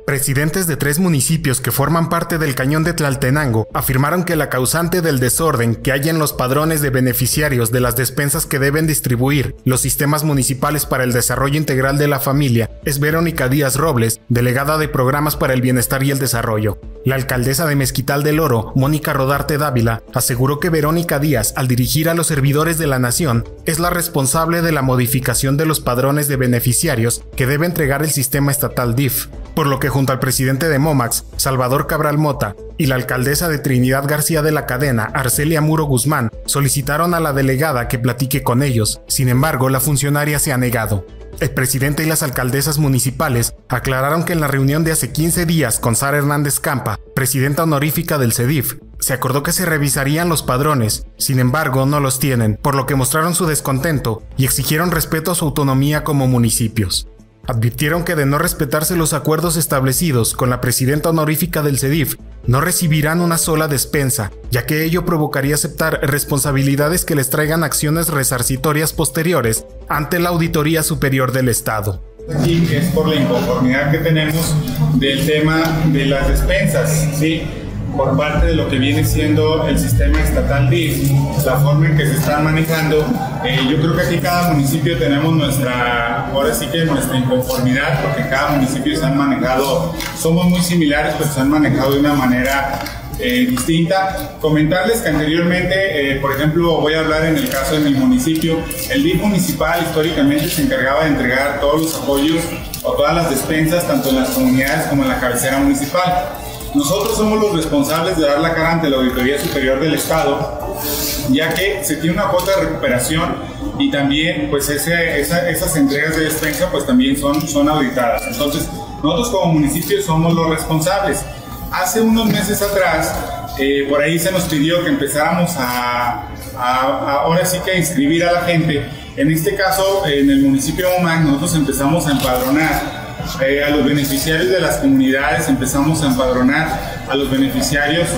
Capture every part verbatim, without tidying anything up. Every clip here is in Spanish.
Presidentes de tres municipios que forman parte del Cañón de Tlaltenango afirmaron que la causante del desorden que hay en los padrones de beneficiarios de las despensas que deben distribuir los sistemas municipales para el desarrollo integral de la familia es Verónica Díaz Robles, delegada de Programas para el Bienestar y el Desarrollo. La alcaldesa de Mezquital del Oro, Mónica Rodarte Dávila, aseguró que Verónica Díaz, al dirigir a los servidores de la nación, es la responsable de la modificación de los padrones de beneficiarios que debe entregar el sistema estatal D I F, por lo que junto al presidente de Momax, Salvador Cabral Mota, y la alcaldesa de Trinidad García de la Cadena, Arcelia Muro Guzmán, solicitaron a la delegada que platique con ellos. Sin embargo, la funcionaria se ha negado. El presidente y las alcaldesas municipales aclararon que en la reunión de hace quince días con Sara Hernández Campa, presidenta honorífica del C E D I F, se acordó que se revisarían los padrones. Sin embargo, no los tienen, por lo que mostraron su descontento y exigieron respeto a su autonomía como municipios. Advirtieron que de no respetarse los acuerdos establecidos con la presidenta honorífica del C E D I F, no recibirán una sola despensa, ya que ello provocaría aceptar responsabilidades que les traigan acciones resarcitorias posteriores ante la Auditoría Superior del Estado. Aquí es por la inconformidad que tenemos del tema de las despensas, ¿sí? Por parte de lo que viene siendo el sistema estatal D I F, la forma en que se están manejando. Eh, yo creo que aquí cada municipio tenemos nuestra, ahora sí que nuestra inconformidad, porque cada municipio se han manejado, somos muy similares, pero se han manejado de una manera eh, distinta. Comentarles que anteriormente, eh, por ejemplo, voy a hablar en el caso de mi municipio, el D I F municipal históricamente se encargaba de entregar todos los apoyos o todas las despensas, tanto en las comunidades como en la cabecera municipal. Nosotros somos los responsables de dar la cara ante la Auditoría Superior del Estado, ya que se tiene una cuota de recuperación y también pues ese, esa, esas entregas de despensa pues también son, son auditadas. Entonces nosotros como municipio somos los responsables. Hace unos meses atrás eh, por ahí se nos pidió que empezáramos a, a, a ahora sí que a inscribir a la gente. En este caso en el municipio de Momax nosotros empezamos a empadronar Eh, a los beneficiarios de las comunidades, empezamos a empadronar a los beneficiarios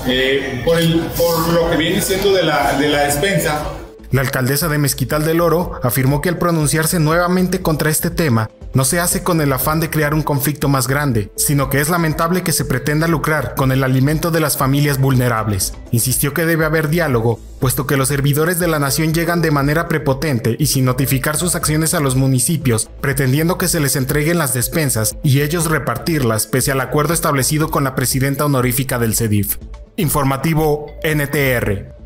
eh, por, el, por lo que viene siendo de la, de la despensa. La alcaldesa de Mezquital del Oro afirmó que al pronunciarse nuevamente contra este tema, no se hace con el afán de crear un conflicto más grande, sino que es lamentable que se pretenda lucrar con el alimento de las familias vulnerables. Insistió que debe haber diálogo, puesto que los servidores de la nación llegan de manera prepotente y sin notificar sus acciones a los municipios, pretendiendo que se les entreguen las despensas y ellos repartirlas, pese al acuerdo establecido con la presidenta honorífica del C E D I F. Informativo N T R.